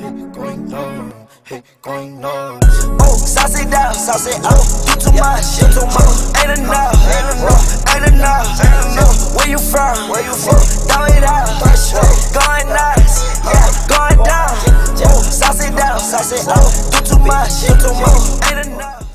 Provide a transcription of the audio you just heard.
going on. Oh, sauce it up, you too much, ain't enough, Where you from, throw it out, going nuts, yeah, going down. Oh, sauce it up, you too much, ain't enough.